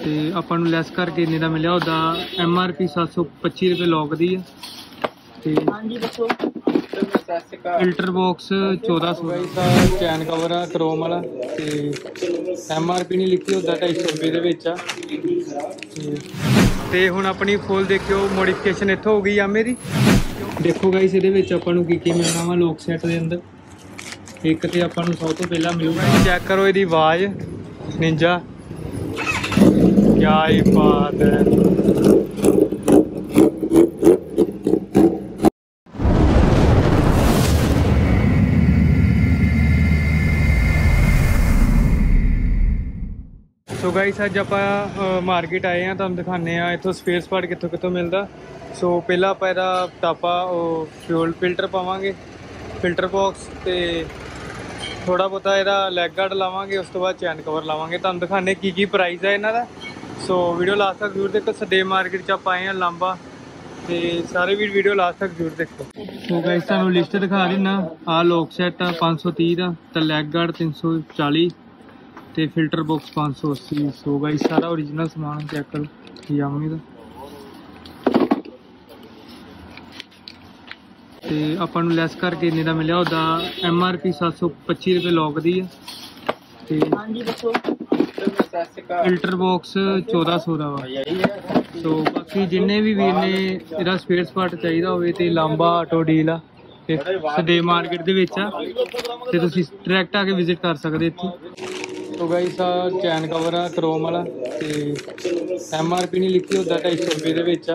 ਤੇ ਆਪਾਂ ਨੂੰ ਲੈਸ ਕਰਕੇ ਇੰਨੇ ਦਾ ਮਿਲਿਆ। ਉਹਦਾ MRP 725 ਰੁਪਏ ਲੋਕ ਦੀ ਆ। ਤੇ ਹਾਂਜੀ ਦੱਸੋ। ਫਿਲਟਰ ਬਾਕਸ 1400 ਦਾ ਚੈਨ ਕਵਰ ਆ ਕਰੋਮ ਵਾਲਾ ਤੇ MRP ਨਹੀਂ ਲਿਖੀ, ਉਹਦਾ 250 ਰੁਪਏ ਦੇ ਵਿੱਚ ਆ। ਤੇ ਹੁਣ ਆਪਣੀ ਫੁੱਲ ਦੇਖਿਓ ਮੋਡੀਫਿਕੇਸ਼ਨ ਇੱਥੋਂ ਹੋ ਗਈ ਯਾਮੇ ਦੀ। ਦੇਖੋ ਗਾਇਸ ਇਹਦੇ ਵਿੱਚ ਆਪਾਂ ਨੂੰ ਕੀ ਮਿਲਣਾ ਵਾ ਲੋਕ ਸੈਟ ਦੇ ਅੰਦਰ। ਇੱਕ ਤੇ ਆਪਾਂ ਨੂੰ ਸਭ ਤੋਂ ਪਹਿਲਾਂ ਮਿਲੂਗਾ, ਚੈੱਕ ਕਰੋ ਇਹਦੀ ਆਵਾਜ਼ ਨਿੰਜਾ, ਕਿਆ ਹੀ ਬਾਤ ਹੈ। ਸੋ ਗਾਇਸ ਅੱਜ ਆਪਾਂ ਮਾਰਕੀਟ ਆਏ ਆ, ਤੁਹਾਨੂੰ ਦਿਖਾਉਂਦੇ ਆ ਇੱਥੋਂ ਸਪੇਅਰ ਪਾਰਟ ਕਿੱਥੋਂ ਮਿਲਦਾ। ਸੋ ਪਹਿਲਾਂ ਆਪਾਂ ਇਹਦਾ ਟਾਪਾ ਉਹ ਫਿਊਲ ਫਿਲਟਰ ਪਾਵਾਂਗੇ, ਫਿਲਟਰ ਬਾਕਸ ਤੇ ਥੋੜਾ ਬਹੁਤਾ ਇਹਦਾ ਲੈਗ ਗਾਰਡ ਲਾਵਾਂਗੇ। ਉਸ ਤੋਂ ਬਾਅਦ ਚੈਨ ਕਵਰ ਲਾਵਾਂਗੇ। ਤੁਹਾਨੂੰ ਦਿਖਾਉਂਦੇ ਕੀ ਪ੍ਰਾਈਸ ਹੈ ਇਹਨਾਂ ਦਾ। ਸੋ ਵੀਡੀਓ ਲਾਸਟ ਤੱਕ ਜ਼ਰੂਰ ਦੇਖੋ। ਸਡੇ ਮਾਰਕੀਟ 'ਚ ਆਪਾਂ ਆਏ ਆ ਲਾਂਬਾ, ਤੇ ਸਾਰੇ ਵੀ ਵੀਡੀਓ ਲਾਸਟ ਤੱਕ ਜ਼ਰੂਰ ਦੇਖੋ। ਸੋ ਗਾਇਸ ਤੁਹਾਨੂੰ ਲਿਸਟ ਦਿਖਾ ਦਿੰਦਾ। ਆਹ ਲੋਕ ਸੈਟ ਆ 530 ਦਾ, ਤੇ ਲੈਗ ਗਾਰਡ 340 ਤੇ ਫਿਲਟਰ ਬਾਕਸ 580। ਸੋ ਗਾਇਸ ਸਾਰਾ ਓਰੀਜਨਲ ਸਮਾਨ ਚੈੱਕ ਕਰੋ ਯਾਮੇ ਦਾ। ਤੇ ਆਪਾਂ ਨੂੰ ਲੈਸ ਕਰਕੇ ਇੰਨੇ ਦਾ ਮਿਲਿਆ। ਉਹਦਾ MRP 725 ਰੁਪਏ ਲੋਕ ਦੀ ਆ। ਤੇ ਹਾਂਜੀ ਦੱਸੋ। ਫਿਲਟਰ ਬਾਕਸ 1400 ਦਾ ਵਾ। ਸੋ ਬਾਕੀ ਜਿੰਨੇ ਵੀ ਵੀਰ ਨੇ ਇਹਦਾ ਸਪੇਅਰ ਪਾਰਟ ਚਾਹੀਦਾ ਹੋਵੇ ਤੇ ਲਾਂਬਾ ਆਟੋ ਡੀਲ ਆ ਤੇ ਸਦੇ ਮਾਰਕੀਟ ਦੇ ਵਿੱਚ ਆ, ਤੇ ਤੁਸੀਂ ਡਾਇਰੈਕਟ ਆ ਕੇ ਵਿਜ਼ਿਟ ਕਰ ਸਕਦੇ ਇੱਥੇ। ਸੋ ਗਾਇਸ ਆ ਚੈਨ ਕਵਰ ਆ ਕਰੋਮ ਵਾਲਾ ਤੇ MRP ਨਹੀਂ ਲਿਖੀ, ਉਹਦਾ 250 ਰੁਪਏ ਦੇ ਵਿੱਚ ਆ।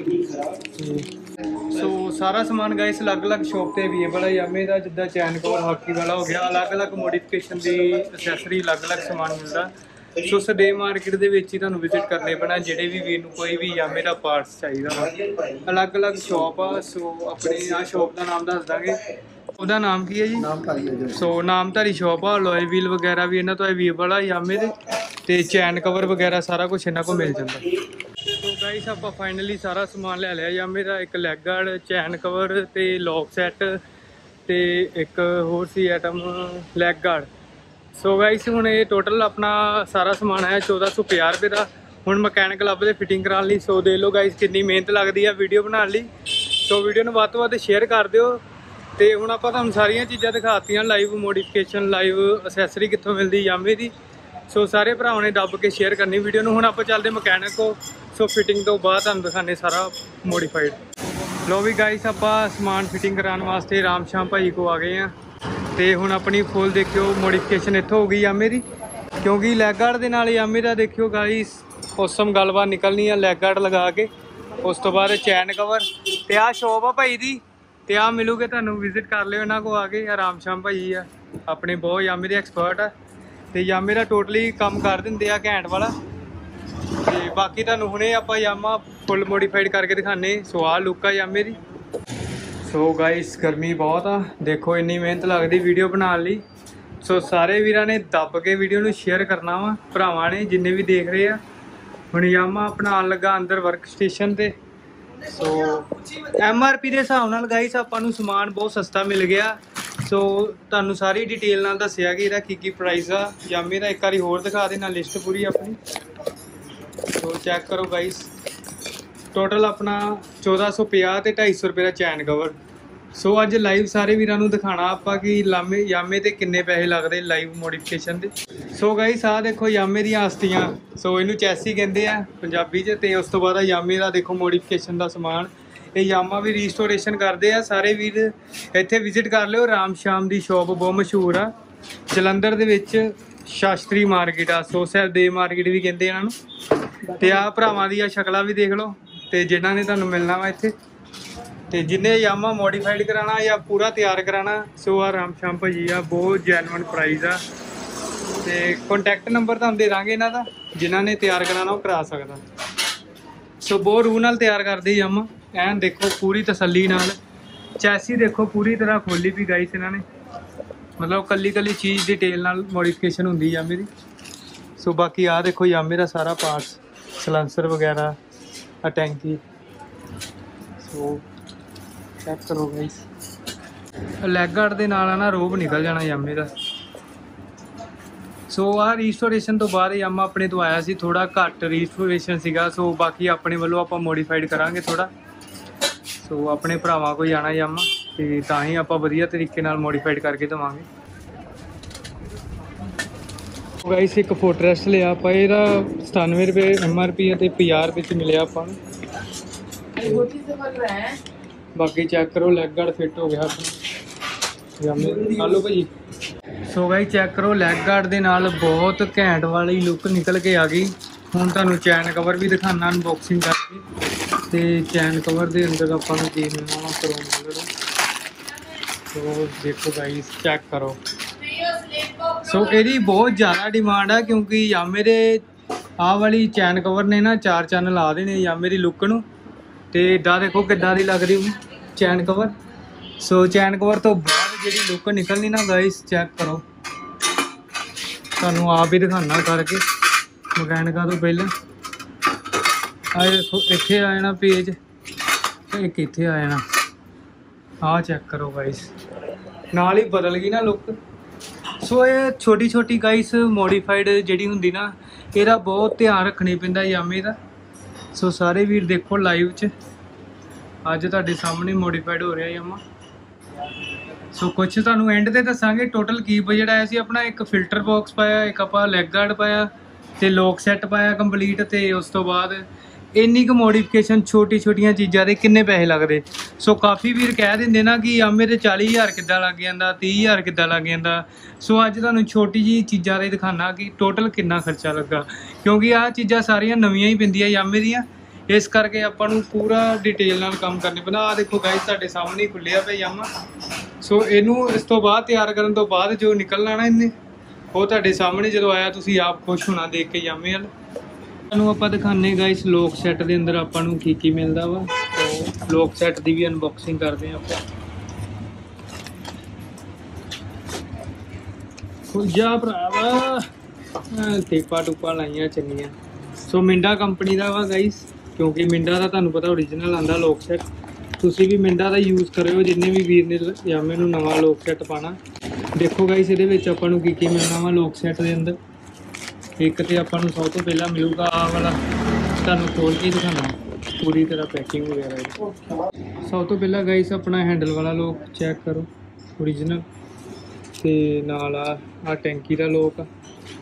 ਸੋ ਸਾਰਾ ਸਮਾਨ ਗਾਇਸ ਅਲੱਗ-ਅਲੱਗ ਸ਼ੋਪ ਤੇ ਅਵੇਲੇਬਲ ਹੈ ਯਾਮੇ ਦਾ। ਜਿੱਦਾਂ ਚੈਨ ਕਵਰ ਹਾਕੀ ਵਾਲਾ ਹੋ ਗਿਆ, ਅਲੱਗ-ਅਲੱਗ ਮੋਡੀਫਿਕੇਸ਼ਨ ਦੀ ਅਸੈਸਰੀ ਅਲੱਗ-ਅਲੱਗ ਸਮਾਨ ਮਿਲਦਾ। ਸੋ ਸਡੇ ਮਾਰਕੀਟ ਦੇ ਵਿੱਚ ਹੀ ਤੁਹਾਨੂੰ ਵਿਜ਼ਿਟ ਕਰਨੇ ਪੈਣਾ ਜਿਹੜੇ ਵੀ ਵੀਰ ਨੂੰ ਕੋਈ ਵੀ ਯਾਮੇ ਦਾ ਪਾਰਟਸ ਚਾਹੀਦਾ ਵਾ। ਅਲੱਗ-ਅਲੱਗ ਸ਼ੋਪ ਆ। ਸੋ ਆਪਣੀ ਆ ਸ਼ੋਪ ਦਾ ਨਾਮ ਦੱਸ ਦਾਂਗੇ। ਉਹਦਾ ਨਾਮ ਕੀ ਹੈ ਜੀ? ਸੋ ਨਾਮਧਾਰੀ ਸ਼ੋਪ ਆ। ਲੋਏ ਵੀਲ ਵਗੈਰਾ ਵੀ ਇਹਨਾਂ ਤੋਂ ਅਵੇਲੇਬਲ ਆ ਯਾਮੇ ਦੇ, ਤੇ ਚੈਨ ਕਵਰ ਵਗੈਰਾ ਸਾਰਾ ਕੁਝ ਇਹਨਾਂ ਕੋਲ ਮਿਲ ਜਾਂਦਾ। ਸੋ ਗਾਇਸ ਆਪਾਂ ਫਾਈਨਲੀ ਸਾਰਾ ਸਮਾਨ ਲੈ ਲਿਆ ਯਾਮੇ ਦਾ। ਇੱਕ ਲੈਗ ਗਾਰਡ, ਚੈਨ ਕਵਰ ਤੇ ਲੋਕ ਸੈਟ ਤੇ ਇੱਕ ਹੋਰ ਸੀ item leg guard. So guys ਹੁਣ ਇਹ ਟੋਟਲ ਆਪਣਾ ਸਾਰਾ ਸਮਾਨ ਹੈ 1450 ਰੁਪਏ ਦਾ। ਹੁਣ ਮਕੈਨਿਕ ਲੱਭਦੇ ਫਿਟਿੰਗ ਕਰਾਉਣ ਲਈ। ਸੋ ਦੇਖ ਲਓ ਗਾਇਸ ਕਿੰਨੀ ਮਿਹਨਤ ਲੱਗਦੀ ਆ ਵੀਡੀਓ ਬਣਾਉਣ ਲਈ। ਸੋ ਵੀਡੀਓ ਨੂੰ ਵੱਧ ਤੋਂ ਵੱਧ ਸ਼ੇਅਰ ਕਰ ਦਿਓ। ਤੇ ਹੁਣ ਆਪਾਂ ਤੁਹਾਨੂੰ ਸਾਰੀਆਂ ਚੀਜ਼ਾਂ ਦਿਖਾਤੀਆਂ, ਲਾਈਵ ਮੋਡੀਫਿਕੇਸ਼ਨ, ਲਾਈਵ ਅਸੈਸਰੀ ਕਿੱਥੋਂ ਮਿਲਦੀ ਯਾਮੇ ਦੀ। ਸੋ ਸਾਰੇ ਭਰਾਵਾਂ ਨੇ ਦੱਬ ਕੇ ਸ਼ੇਅਰ ਕਰਨੀ ਵੀਡੀਓ ਨੂੰ। ਹੁਣ ਆਪਾਂ ਚੱਲਦੇ ਮਕੈਨਿਕ ਕੋ। ਸੋ ਫਿਟਿੰਗ ਤੋਂ ਬਾਅਦ ਤੁਹਾਨੂੰ ਦਿਖਾਣੇ ਸਾਰਾ ਮੋਡੀਫਾਈਡ। ਲੋ ਵੀ ਗਾਇਸ ਆਪਾਂ ਸਮਾਨ ਫਿਟਿੰਗ ਕਰਾਉਣ ਵਾਸਤੇ ਰਾਮ ਸ਼ਾਮ ਭਾਈ ਕੋ ਆ ਗਏ ਆ। ਤੇ ਹੁਣ ਆਪਣੀ ਫੁੱਲ ਦੇਖਿਓ ਮੋਡੀਫਿਕੇਸ਼ਨ ਇੱਥੋਂ ਹੋ ਗਈ ਯਾਮੇ ਦੀ, ਕਿਉਂਕਿ ਲੈਗ ਗਾਰਡ ਦੇ ਨਾਲ ਯਾਮੇ ਦਾ ਦੇਖਿਓ ਗਾਇਸ ਔਸਮ ਗੱਲਬਾਤ ਨਿਕਲਣੀ ਆ। ਲੈਗ ਗਾਰਡ ਲਗਾ ਕੇ ਉਸ ਤੋਂ ਬਾਅਦ ਚੈਨ ਕਵਰ ਤੇ ਆਹ ਸ਼ੋਪ ਆ ਭਾਈ ਦੀ, ਤੇ ਆਹ ਮਿਲੂਗੇ ਤੁਹਾਨੂੰ। ਵਿਜ਼ਿਟ ਕਰ ਲਿਓ ਇਹਨਾਂ ਕੋ ਆ ਕੇ। ਰਾਮ ਸ਼ਾਮ ਭਾਈ ਆ ਆਪਣੇ ਬਹੁਤ ਯਾਮੇ ਦੇ ਐਕਸਪਰਟ ਆ, ਤੇ ਯਾਮੇ ਦਾ ਟੋਟਲੀ ਕੰਮ ਕਰ ਦਿੰਦੇ ਆ ਘੈਂਟ ਵਾਲਾ। ਤੇ ਬਾਕੀ ਤੁਹਾਨੂੰ ਹੁਣੇ ਆਪਾਂ ਯਾਮਾ ਫੁੱਲ ਮੋਡੀਫਾਈਡ ਕਰਕੇ ਦਿਖਾਣੇ। ਸੋ ਆਹ ਲੁੱਕ ਆ ਯਾਮੇ ਦੀ। ਸੋ ਗਾਇਸ ਗਰਮੀ ਬਹੁਤ ਆ, ਦੇਖੋ ਇੰਨੀ ਮਿਹਨਤ ਲੱਗਦੀ ਵੀਡੀਓ ਬਣਾਉਣ ਲਈ। ਸੋ ਸਾਰੇ ਵੀਰਾਂ ਨੇ ਦੱਬ ਕੇ ਵੀਡੀਓ ਨੂੰ ਸ਼ੇਅਰ ਕਰਨਾ ਵਾ, ਭਰਾਵਾਂ ਨੇ ਜਿੰਨੇ ਵੀ ਦੇਖ ਰਹੇ ਆ। ਹੁਣ ਯਾਮਾ ਆਪਣਾ ਆਉਣ ਲੱਗਾ ਅੰਦਰ ਵਰਕ ਸਟੇਸ਼ਨ ਤੇ। ਸੋ MRP ਦੇ ਹਿਸਾਬ ਨਾਲ ਗਾਇਸ ਆਪਾਂ ਨੂੰ ਸਮਾਨ ਬਹੁਤ ਸਸਤਾ ਮਿਲ ਗਿਆ। ਸੋ ਤੁਹਾਨੂੰ ਸਾਰੀ ਡਿਟੇਲ ਨਾਲ ਦੱਸਿਆ ਕਿ ਇਹਦਾ ਕੀ ਪ੍ਰਾਈਸ ਆ ਯਾਮੇ ਦਾ। ਇੱਕ ਵਾਰੀ ਹੋਰ ਦਿਖਾ ਦੇਣਾ ਲਿਸਟ ਪੂਰੀ ਆਪਣੀ। ਸੋ ਚੈੱਕ ਕਰੋ ਗਾਇਸ ਟੋਟਲ ਆਪਣਾ 1450 ਤੇ 250 ਰੁਪਏ ਦਾ ਚੈਨ ਕਵਰ। ਸੋ ਅੱਜ ਲਾਈਵ ਸਾਰੇ ਵੀਰਾਂ ਨੂੰ ਦਿਖਾਣਾ ਆਪਾਂ ਕਿ ਯਾਮੇ ਤੇ ਕਿੰਨੇ ਪੈਸੇ ਲੱਗਦੇ ਲਾਈਵ ਮੋਡੀਫਿਕੇਸ਼ਨ ਦੇ। ਸੋ ਗਾਇਸ ਆਹ ਦੇਖੋ ਯਾਮੇ ਦੀਆਂ ਆਸਤੀਆਂ। ਸੋ ਇਹਨੂੰ ਚੈਸੀ ਕਹਿੰਦੇ ਆ ਪੰਜਾਬੀ 'ਚ। ਤੇ ਉਸ ਤੋਂ ਬਾਅਦ ਯਾਮੇ ਦਾ ਦੇਖੋ ਮੋਡੀਫਿਕੇਸ਼ਨ ਦਾ ਸਮਾਨ। ਇਹ ਯਾਮਾ ਵੀ ਰੀਸਟੋਰੇਸ਼ਨ ਕਰਦੇ ਆ। ਸਾਰੇ ਵੀਰ ਇੱਥੇ ਵਿਜ਼ਿਟ ਕਰ ਲਿਓ। ਰਾਮ ਸ਼ਾਮ ਦੀ ਸ਼ੋਪ ਬਹੁਤ ਮਸ਼ਹੂਰ ਆ ਜਲੰਧਰ ਦੇ ਵਿੱਚ, ਸ਼ਾਸਤਰੀ ਮਾਰਕੀਟ ਆ। ਸੋ ਸਾਹਿਬ ਦੇ ਮਾਰਕੀਟ ਵੀ ਕਹਿੰਦੇ ਇਹਨਾਂ ਨੂੰ। ਤੇ ਆਹ ਭਰਾਵਾਂ ਦੀਆਂ ਸ਼ਕਲਾਂ ਵੀ ਦੇਖ ਲਓ, ਤੇ ਜਿਨ੍ਹਾਂ ਨੇ ਤੁਹਾਨੂੰ ਮਿਲਣਾ ਵਾ ਇੱਥੇ। ਤੇ ਜਿੰਨੇ ਯਾਮਾ ਮੋਡੀਫਾਈਡ ਕਰਾਉਣਾ ਜਾਂ ਪੂਰਾ ਤਿਆਰ ਕਰਾਉਣਾ, ਸੋ ਆ ਰਾਮ ਸ਼ਾਮ ਭਾਜੀ ਆ। ਬਹੁਤ ਜੈਨੂਅਨ ਪ੍ਰਾਈਸ ਆ। ਤੇ ਕੰਟੈਕਟ ਨੰਬਰ ਤੁਹਾਨੂੰ ਦੇ ਦਾਂਗੇ ਇਹਨਾਂ ਦਾ, ਜਿਨ੍ਹਾਂ ਨੇ ਤਿਆਰ ਕਰਾਉਣਾ ਉਹ ਕਰਾ ਸਕਦਾ। ਸੋ ਬਹੁਤ ਰੂਹ ਨਾਲ ਤਿਆਰ ਕਰਦੇ ਯਾਮਾ। ਐਨ ਦੇਖੋ ਪੂਰੀ ਤਸੱਲੀ ਨਾਲ। ਚੈਸੀ ਦੇਖੋ ਪੂਰੀ ਤਰ੍ਹਾਂ ਖੋਲੀ ਵੀ ਗਾਈਸ ਇਹਨਾਂ ਨੇ, ਮਤਲਬ ਕੱਲੀ ਚੀਜ਼ ਡਿਟੇਲ ਨਾਲ ਮੋਡੀਫਿਕੇਸ਼ਨ ਹੁੰਦੀ ਯਾਮੇ ਦੀ। ਸੋ ਬਾਕੀ ਆਹ ਦੇਖੋ ਯਾਮੇ ਦਾ ਸਾਰਾ ਪਾਰਟਸ, ਸਲੈਂਸਰ ਵਗੈਰਾ, ਆ ਟੈਂਕੀ। ਸੋ ਚੈੱਕ ਕਰੋ ਗਾਈਸ। ਲੈਗ ਗਾਰਡ ਦੇ ਨਾਲ ਨਾ ਰੋਬ ਨਿਕਲ ਜਾਣਾ ਯਾਮੇ ਦਾ। ਸੋ ਆ ਰੀਸਟੋਰੇਸ਼ਨ ਤੋਂ ਬਾਅਦ ਯਾਮਾ ਆਪਣੇ ਤੋਂ ਆਇਆ ਸੀ, ਥੋੜਾ ਘੱਟ ਰੀਸਟੋਰੇਸ਼ਨ ਸੀਗਾ। ਸੋ ਬਾਕੀ ਆਪਣੇ ਵੱਲੋਂ ਆਪਾਂ ਮੋਡੀਫਾਈਡ ਕਰਾਂਗੇ ਥੋੜਾ। ਸੋ ਆਪਣੇ ਭਰਾਵਾਂ ਕੋਲ ਜਾਣਾ ਯਾਮਾ ਤੇ ਤਾਂ ਹੀ ਆਪਾਂ ਵਧੀਆ ਤਰੀਕੇ ਨਾਲ ਮੋਡੀਫਾਈਡ ਕਰਕੇ ਦੇਵਾਂਗੇ। ਗਾਈਸ ਇੱਕ ਫੋਰਟਰੈਸ ਲਿਆ ਆਪਾਂ, ਇਹਦਾ 97 ਰੁਪਏ MRP ਅਤੇ 50 ਰੁਪਏ 'ਚ ਮਿਲਿਆ ਆਪਾਂ ਨੂੰ। ਬਾਕੀ ਚੈੱਕ ਕਰੋ, ਲੈਗ ਗਾਰਡ ਫਿੱਟ ਹੋ ਗਿਆ ਆਪਣਾ ਯਾਮੇ। ਆ ਲਓ ਭਾਜੀ। ਸੋ ਗਾਈਸ ਚੈੱਕ ਕਰੋ, ਲੈਗ ਗਾਰਡ ਦੇ ਨਾਲ ਬਹੁਤ ਘੈਂਟ ਵਾਲੀ ਲੁੱਕ ਨਿਕਲ ਕੇ ਆ ਗਈ। ਹੁਣ ਤੁਹਾਨੂੰ ਚੈਨ ਕਵਰ ਵੀ ਦਿਖਾਣਾ ਅਨਬੋਕਸਿੰਗ ਕਰਕੇ। ਤੇ ਚੈਨ ਕਵਰ ਦੇ ਅੰਦਰ ਆਪਾਂ ਨੂੰ ਕੀ ਮਿਲਣਾ ਵਾ, ਕਰੋਮ ਕਲਰ। ਸੋ ਦੇਖੋ ਗਾਈਸ ਚੈੱਕ ਕਰੋ। ਸੋ ਇਹਦੀ ਬਹੁਤ ਜ਼ਿਆਦਾ ਡਿਮਾਂਡ ਆ ਕਿਉਂਕਿ ਯਾਮੇ ਦੇ ਆਹ ਵਾਲੀ ਚੈਨ ਕਵਰ ਨੇ ਨਾ 4 ਚੰਨ ਲਾ ਦੇਣੇ ਯਾਮੇ ਦੀ ਲੁੱਕ ਨੂੰ। ਤੇ ਇੱਦਾਂ ਦੇਖੋ ਕਿੱਦਾਂ ਦੀ ਲੱਗ ਰਹੀ ਚੈਨ ਕਵਰ। ਸੋ ਚੈਨ ਕਵਰ ਤੋਂ ਬਾਅਦ ਜਿਹੜੀ ਲੁੱਕ ਨਿਕਲਣੀ ਨਾ ਗਾਈਸ ਚੈੱਕ ਕਰੋ, ਤੁਹਾਨੂੰ ਆਪ ਹੀ ਦਿਖਾਣਾ ਕਰਕੇ ਮਕੈਨਿਕਾਂ ਤੋਂ ਪਹਿਲਾਂ। ਆ ਦੇਖੋ ਇੱਥੇ ਆ ਜਾਣਾ ਪੇਜ, ਇੱਕ ਇੱਥੇ ਆ ਜਾਣਾ। ਆਹ ਚੈੱਕ ਕਰੋ ਗਾਈਸ, ਨਾਲ ਹੀ ਬਦਲ ਗਈ ਨਾ ਲੁੱਕ। ਸੋ ਇਹ ਛੋਟੀ ਛੋਟੀ ਗਾਈਸ ਮੋਡੀਫਾਈਡ ਜਿਹੜੀ ਹੁੰਦੀ ਨਾ, ਇਹਦਾ ਬਹੁਤ ਧਿਆਨ ਰੱਖਣੀ ਪੈਂਦਾ ਯਾਮੇ ਦਾ। ਸੋ ਸਾਰੇ ਵੀਰ ਦੇਖੋ ਲਾਈਵ 'ਚ, ਅੱਜ ਤੁਹਾਡੇ ਸਾਹਮਣੇ ਮੋਡੀਫਾਈਡ ਹੋ ਰਿਹਾ ਯਾਮਾ। ਸੋ ਕੁਛ ਤੁਹਾਨੂੰ ਐਂਡ ਤੇ ਦੱਸਾਂਗੇ ਟੋਟਲ ਕੀ ਬਜਟ ਆਇਆ ਸੀ ਆਪਣਾ। ਇੱਕ ਫਿਲਟਰ ਬਾਕਸ ਪਾਇਆ, ਇੱਕ ਆਪਾਂ ਲੈਗ ਗਾਰਡ ਪਾਇਆ ਤੇ ਲੋਕ ਸੈੱਟ ਪਾਇਆ ਕੰਪਲੀਟ। ਤੇ ਉਸ ਤੋਂ ਬਾਅਦ ਇੰਨੀ ਕੁ ਮੋਡੀਫਿਕੇਸ਼ਨ ਛੋਟੀ ਛੋਟੀਆਂ ਚੀਜ਼ਾਂ ਦੇ ਕਿੰਨੇ ਪੈਸੇ ਲੱਗਦੇ। ਸੋ ਕਾਫੀ ਵੀਰ ਕਹਿ ਦਿੰਦੇ ਨਾ ਕਿ ਯਾਮੇ ਦੇ 40,000 ਕਿੱਦਾਂ ਲੱਗ ਜਾਂਦਾ, 30,000 ਕਿੱਦਾਂ ਲੱਗ ਜਾਂਦਾ। ਸੋ ਅੱਜ ਤੁਹਾਨੂੰ ਛੋਟੀ ਜਿਹੀ ਚੀਜ਼ਾਂ ਦੇ ਦਿਖਾਣਾ ਕਿ ਟੋਟਲ ਕਿੰਨਾ ਖਰਚਾ ਲੱਗਾ, ਕਿਉਂਕਿ ਆਹ ਚੀਜ਼ਾਂ ਸਾਰੀਆਂ ਨਵੀਆਂ ਹੀ ਪੈਂਦੀਆਂ ਯਾਮੇ ਦੀਆਂ, ਇਸ ਕਰਕੇ ਆਪਾਂ ਨੂੰ ਪੂਰਾ ਡਿਟੇਲ ਨਾਲ ਕੰਮ ਕਰਨੇ ਪੈਂਦਾ। ਆਹ ਦੇਖੋ ਗਾਈਸ ਤੁਹਾਡੇ ਸਾਹਮਣੇ ਖੁੱਲਿਆ ਪਿਆ ਯਾਮਾ। ਸੋ ਇਹਨੂੰ ਇਸ ਤੋਂ ਬਾਅਦ ਤਿਆਰ ਕਰਨ ਤੋਂ ਬਾਅਦ ਜੋ ਨਿਕਲਣਾ ਨਾ ਇਹਨੇ, ਉਹ ਤੁਹਾਡੇ ਸਾਹਮਣੇ ਜਦੋਂ ਆਇਆ ਤੁਸੀਂ ਆਪ ਖੁਸ਼ ਹੋਣਾ ਦੇਖ ਕੇ ਯਾਮੇ ਵੱਲ। ਤੁਹਾਨੂੰ ਆਪਾਂ ਦਿਖਾਉਂਦੇ ਗਾਈਸ ਲੋਕ ਸੈੱਟ ਦੇ ਅੰਦਰ ਆਪਾਂ ਨੂੰ ਕੀ ਮਿਲਦਾ ਵਾ। ਸੋ ਲੋਕ ਸੈੱਟ ਦੀ ਵੀ ਅਨਬੋਕਸਿੰਗ ਕਰਦੇ ਹਾਂ ਆਪਾਂ। ਖੁੱਜਾ ਭਰਾਵਾ ਟੇਪਾ ਟੂਪਾ ਲਾਈਆਂ ਚੰਗੀਆਂ। ਸੋ ਮਿੰਡਾ ਕੰਪਨੀ ਦਾ ਵਾ ਗਾਈਸ, ਕਿਉਂਕਿ ਮਿੰਡਾ ਦਾ ਤੁਹਾਨੂੰ ਪਤਾ ਓਰੀਜਨਲ ਆਉਂਦਾ ਲੋਕ ਸੈੱਟ। ਤੁਸੀਂ ਵੀ ਮਿੰਡਾ ਦਾ ਯੂਜ਼ ਕਰਿਓ ਜਿੰਨੇ ਵੀ ਵੀਰ ਨੇ ਯਾਮੇ ਨੂੰ ਨਵਾਂ ਲੋਕ ਸੈੱਟ ਪਾਣਾ। ਦੇਖੋ ਗਾਈਸ ਇਹਦੇ ਵਿੱਚ ਆਪਾਂ ਨੂੰ ਕੀ ਮਿਲਣਾ ਵਾ ਲੋਕ ਸੈੱਟ ਦੇ ਅੰਦਰ। ਇੱਕ ਤੇ ਆਪਾਂ ਨੂੰ ਸਭ ਤੋਂ ਪਹਿਲਾਂ ਮਿਲੂਗਾ ਆਹ ਵਾਲਾ, ਤੁਹਾਨੂੰ ਖੋਲ ਕੇ ਦਿਖਾਣਾ ਪੂਰੀ ਤਰ੍ਹਾਂ ਪੈਕਿੰਗ ਵਗੈਰਾ। ਸਭ ਤੋਂ ਪਹਿਲਾਂ ਗਾਈਸ ਆਪਣਾ ਹੈਂਡਲ ਵਾਲਾ ਲੋਕ ਚੈੱਕ ਕਰੋ ਓਰੀਜਨਲ, ਤੇ ਨਾਲ ਆ ਟੈਂਕੀ ਦਾ ਲੋਕ ਆ,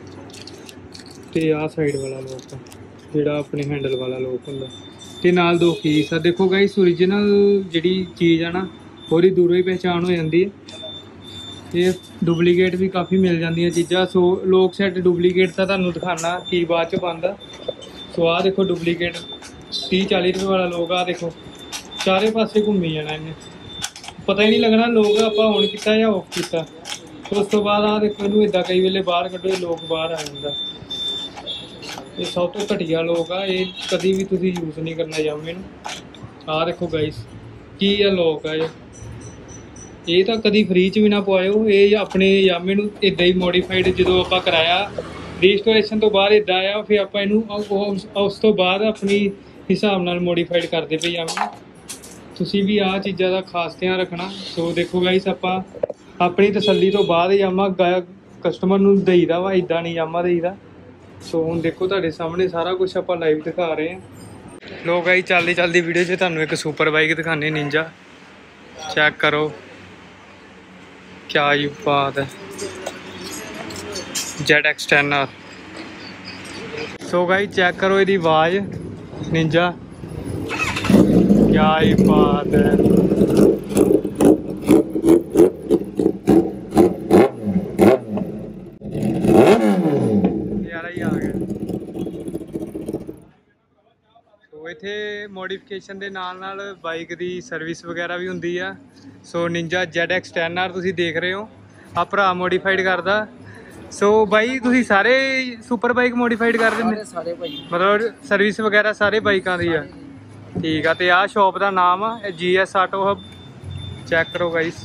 ਤੇ ਆਹ ਸਾਈਡ ਵਾਲਾ ਲੋਕ ਆ ਜਿਹੜਾ ਆਪਣੇ ਹੈਂਡਲ ਵਾਲਾ ਲੋਕ ਹੁੰਦਾ, ਤੇ ਨਾਲ 2 ਕੀਸ ਆ। ਦੇਖੋ ਗਾਈਸ ਓਰੀਜਨਲ ਜਿਹੜੀ ਚੀਜ਼ ਆ ਨਾ ਉਹਦੀ ਦੂਰੋਂ ਹੀ ਪਹਿਚਾਣ ਹੋ ਜਾਂਦੀ ਹੈ। ਇਹ ਡੁਪਲੀਕੇਟ ਵੀ ਕਾਫੀ ਮਿਲ ਜਾਂਦੀਆਂ ਚੀਜ਼ਾਂ। ਸੋ ਲੋਕ ਸੈੱਟ ਡੁਪਲੀਕੇਟ ਤਾਂ ਤੁਹਾਨੂੰ ਦਿਖਾਣਾ ਕੀ ਬਾਅਦ 'ਚ ਬਣਦਾ। ਸੋ ਆਹ ਦੇਖੋ ਡੁਪਲੀਕੇਟ 30-40 ਰੁਪਏ ਵਾਲਾ ਲੋਕ ਆ ਦੇਖੋ, ਚਾਰੇ ਪਾਸੇ ਘੁੰਮੀ ਜਾਣਾ ਇਹਨੇ, ਪਤਾ ਹੀ ਨਹੀਂ ਲੱਗਣਾ ਲੋਕ ਆਪਾਂ ਔਨ ਕੀਤਾ ਜਾਂ ਆਫ ਕੀਤਾ। ਉਸ ਤੋਂ ਬਾਅਦ ਆਹ ਦੇਖੋ ਇਹਨੂੰ ਇੱਦਾਂ ਕਈ ਵੇਲੇ ਬਾਹਰ ਕੱਢੋ, ਲੋਕ ਬਾਹਰ ਆ ਜਾਂਦਾ। ਇਹ ਸਭ ਤੋਂ ਘਟੀਆ ਲੋਕ ਆ, ਇਹ ਕਦੀ ਵੀ ਤੁਸੀਂ ਯੂਜ਼ ਨਹੀਂ ਕਰਨਾ ਯਾਮੇ ਨੂੰ। ਆਹ ਦੇਖੋ ਗਾਈਸ ਕੀ ਆ ਲੋਕ ਆ ਇਹ ਤਾਂ ਕਦੀ ਫ੍ਰੀ 'ਚ ਵੀ ਨਾ ਪਵਾਇਓ। ਇਹ ਆਪਣੇ ਯਾਮੇ ਨੂੰ ਇੱਦਾਂ ਹੀ ਮੋਡੀਫਾਈਡ ਜਦੋਂ ਆਪਾਂ ਕਰਾਇਆ ਰੀਸਟੋਰੇਸ਼ਨ ਤੋਂ ਬਾਅਦ ਇੱਦਾਂ ਆ, ਫਿਰ ਆਪਾਂ ਇਹਨੂੰ ਉਸ ਤੋਂ ਬਾਅਦ ਆਪਣੀ ਹਿਸਾਬ ਨਾਲ ਮੋਡੀਫਾਈਡ ਕਰਦੇ ਪਏ ਯਾਮੇ। ਤੁਸੀਂ ਵੀ ਆਹ ਚੀਜ਼ਾਂ ਦਾ ਖਾਸ ਧਿਆਨ ਰੱਖਣਾ। ਸੋ ਦੇਖੋ ਗਾਈਸ ਆਪਾਂ ਆਪਣੀ ਤਸੱਲੀ ਤੋਂ ਬਾਅਦ ਯਾਮਾ ਕਸਟਮਰ ਨੂੰ ਦੇਈਦਾ ਵਾ, ਇੱਦਾਂ ਨਹੀਂ ਯਾਮਾ ਦੇਈਦਾ। ਸੋ ਹੁਣ ਦੇਖੋ ਤੁਹਾਡੇ ਸਾਹਮਣੇ ਸਾਰਾ ਕੁਝ ਆਪਾਂ ਲਾਈਵ ਦਿਖਾ ਰਹੇ ਹਾਂ। ਲੋ ਗਾਈਸ ਚੱਲਦੀ ਵੀਡੀਓ 'ਚ ਤੁਹਾਨੂੰ ਇੱਕ ਸੁਪਰ ਬਾਈਕ ਦਿਖਾਣੇ ਨਿੰਜਾ, ਚੈੱਕ ਕਰੋ ਕਿਆ ਹੀ ਬਾਤ ਹੈ। ZX10R। ਸੋ ਗਾਈਸ ਚੈੱਕ ਕਰੋ ਇਹਦੀ ਆਵਾਜ਼ ਨਿੰਜਾ, ਕਿਆ ਹੀ ਬਾਤ ਹੈ। ਯਾਰ ਹੀ ਆ ਗਿਆ। ਸੋ ਇੱਥੇ ਮੋਡੀਫਿਕੇਸ਼ਨ ਦੇ ਨਾਲ ਬਾਈਕ ਦੀ ਸਰਵਿਸ ਵਗੈਰਾ ਵੀ ਹੁੰਦੀ ਆ। ਸੋ ਨਿੰਜਾ ZX10R ਤੁਸੀਂ ਦੇਖ ਰਹੇ ਹੋ, ਆ ਭਰਾ ਮੋਡੀਫਾਈਡ ਕਰਦਾ। ਸੋ ਬਾਈ ਤੁਸੀਂ ਸਾਰੇ ਸੁਪਰ ਬਾਈਕ ਮੋਡੀਫਾਈਡ ਕਰ ਦਿੰਦੇ? ਸਾਰੇ ਭਾਈ, ਮਤਲਬ ਸਰਵਿਸ ਵਗੈਰਾ ਸਾਰੇ ਬਾਈਕਾਂ ਦੀ ਆ? ਠੀਕ ਆ। ਤੇ ਆਹ ਸ਼ੌਪ ਦਾ ਨਾਮ ਆ GS ਆਟੋ ਹਬ, ਚੈੱਕ ਕਰੋ guys.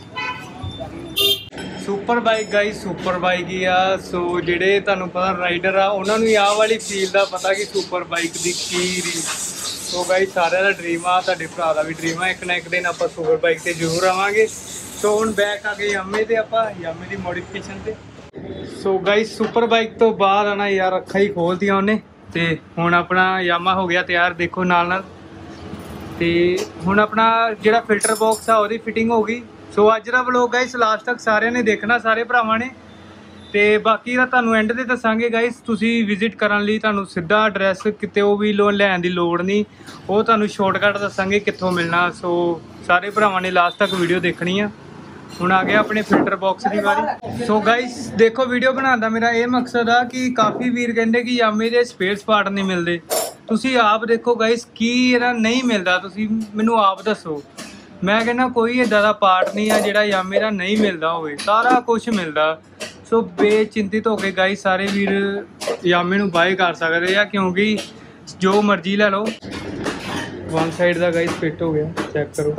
Super bike guys super bike ਹੀ ਆ। ਸੋ ਜਿਹੜੇ ਤੁਹਾਨੂੰ ਪਤਾ ਰਾਈਡਰ ਆ ਉਹਨਾਂ ਨੂੰ ਆਹ ਵਾਲੀ ਫੀਲ ਦਾ ਪਤਾ ਕਿ ਸੁਪਰ ਬਾਈਕ ਦੀ ਕੀ ਸੋ ਗਾਈਸ ਸਾਰਿਆਂ ਦਾ ਡ੍ਰੀਮ ਆ, ਤੁਹਾਡੇ ਭਰਾ ਦਾ ਵੀ ਡ੍ਰੀਮ ਆ, ਇੱਕ ਨਾ ਇੱਕ ਦਿਨ ਆਪਾਂ ਸੁਪਰ ਬਾਈਕ ਤੇ ਜ਼ਰੂਰ ਆਵਾਂਗੇ। ਸੋ ਹੁਣ ਬੈਕ ਆ ਗਏ ਯਾਮੇ ਤੇ, ਆਪਾਂ ਯਾਮੇ ਦੀ ਮੋਡੀਫਿਕੇਸ਼ਨ ਤੇ। ਸੋ ਗਾਈਸ ਸੁਪਰ ਬਾਈਕ ਤੋਂ ਬਾਅਦ ਆਣਾ ਯਾਰ ਅੱਖਾਂ ਹੀ ਖੋਲਤੀਆਂ ਉਹਨੇ ਤੇ ਹੁਣ ਆਪਣਾ ਯਾਮਾ ਹੋ ਗਿਆ ਤਿਆਰ ਦੇਖੋ ਨਾਲ ਨਾਲ। ਤੇ ਹੁਣ ਆਪਣਾ ਜਿਹੜਾ ਫਿਲਟਰ ਬਾਕਸ ਆ ਉਹਦੀ ਫਿਟਿੰਗ ਹੋ ਗਈ। ਸੋ ਅੱਜ ਦਾ ਵਲੋਗ ਗਾਈਸ ਲਾਸਟ ਤੱਕ ਸਾਰਿਆਂ ਨੇ ਦੇਖਣਾ, ਸਾਰੇ ਭਰਾਵਾਂ ਨੇ। ਤੇ ਬਾਕੀ ਦਾ ਤੁਹਾਨੂੰ ਐਂਡ ਤੇ ਦੱਸਾਂਗੇ ਗਾਈਸ। ਤੁਸੀਂ ਵਿਜ਼ਿਟ ਕਰਨ ਲਈ ਤੁਹਾਨੂੰ ਸਿੱਧਾ ਐਡਰੈਸ ਕਿਤੇ ਉਹ ਵੀ ਲੈਣ ਦੀ ਲੋੜ ਨਹੀਂ, ਉਹ ਤੁਹਾਨੂੰ ਸ਼ਾਰਟਕਟ ਦੱਸਾਂਗੇ ਕਿੱਥੋਂ ਮਿਲਣਾ। ਸੋ ਸਾਰੇ ਭਰਾਵਾਂ ਨੇ ਲਾਸਟ ਤੱਕ ਵੀਡੀਓ ਦੇਖਣੀ ਆ। ਹੁਣ ਆ ਗਿਆ ਆਪਣੇ ਫਿਲਟਰ ਬਾਕਸ ਦੀ ਵਾਰੀ। ਸੋ ਗਾਈਸ ਦੇਖੋ ਵੀਡੀਓ ਬਣਾਉਣ ਦਾ ਮੇਰਾ ਇਹ ਮਕਸਦ ਆ ਕਿ ਕਾਫੀ ਵੀਰ ਕਹਿੰਦੇ ਕਿ ਯਾਮੇ ਦੇ ਸਪੇਅਰ ਪਾਰਟ ਨਹੀਂ ਮਿਲਦੇ। ਤੁਸੀਂ ਆਪ ਦੇਖੋ ਗਾਈਸ ਕੀ ਇਹਦਾ ਨਹੀਂ ਮਿਲਦਾ, ਤੁਸੀਂ ਮੈਨੂੰ ਆਪ ਦੱਸੋ। ਮੈਂ ਕਹਿੰਦਾ ਕੋਈ ਇੱਦਾਂ ਦਾ ਪਾਰਟ ਨਹੀਂ ਆ ਜਿਹੜਾ ਯਾਮੇ ਦਾ ਨਹੀਂ ਮਿਲਦਾ ਹੋਵੇ, ਸਾਰਾ ਕੁਝ ਮਿਲਦਾ। ਸੋ ਬੇਚਿੰਤਿਤ ਹੋ ਕੇ ਗਾਈਸ ਸਾਰੇ ਵੀਰ ਯਾਮੇ ਨੂੰ ਬਾਏ ਕਰ ਸਕਦੇ ਆ, ਕਿਉਂਕਿ ਜੋ ਮਰਜ਼ੀ ਲੈ ਲਓ। ਵਨ ਸਾਈਡ ਦਾ ਗਾਈਸ ਫਿੱਟ ਹੋ ਗਿਆ, ਚੈੱਕ ਕਰੋ।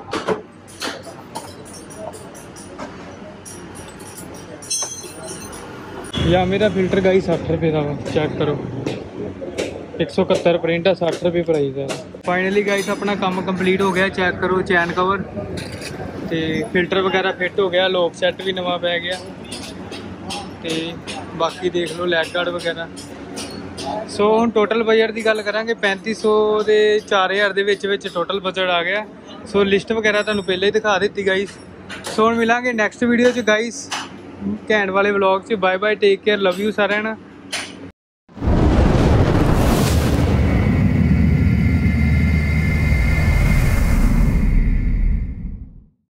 ਯਾਮੇ ਦਾ ਫਿਲਟਰ ਗਾਈਸ 60 ਰੁਪਏ ਦਾ ਵਾ, ਚੈੱਕ ਕਰੋ। 171 ਪ੍ਰਿੰਟ ਆ, 60 ਰੁਪਏ ਪ੍ਰਾਈਸ ਹੈ। ਫਾਈਨਲੀ ਗਾਈਸ ਆਪਣਾ ਕੰਮ ਕੰਪਲੀਟ ਹੋ ਗਿਆ, ਚੈੱਕ ਕਰੋ। ਚੈਨ ਕਵਰ ਤੇ ਫਿਲਟਰ ਵਗੈਰਾ ਫਿੱਟ ਹੋ ਗਿਆ, ਲੋਕ ਸੈੱਟ ਵੀ ਨਵਾਂ ਪੈ ਗਿਆ ਤੇ ਬਾਕੀ ਦੇਖ ਲਓ ਲੈਗ ਗਾਰਡ ਵਗੈਰਾ। ਸੋ ਹੁਣ ਟੋਟਲ ਬਜਟ ਦੀ ਗੱਲ ਕਰਾਂਗੇ। 3500 ਦੇ 4000 ਦੇ ਵਿੱਚ ਟੋਟਲ ਬਜਟ ਆ ਗਿਆ। ਸੋ ਲਿਸਟ ਵਗੈਰਾ ਤੁਹਾਨੂੰ ਪਹਿਲੇ ਹੀ ਦਿਖਾ ਦਿੱਤੀ ਗਾਈਸ। ਸੋ ਹੁਣ ਮਿਲਾਂਗੇ ਨੈਕਸਟ ਵੀਡੀਓ 'ਚ ਗਾਈਸ, ਘੈਂਟ ਵਾਲੇ ਵਲੌਗ 'ਚ। Bye bye, take care, love you ਸਾਰਿਆਂ ਨੂੰ।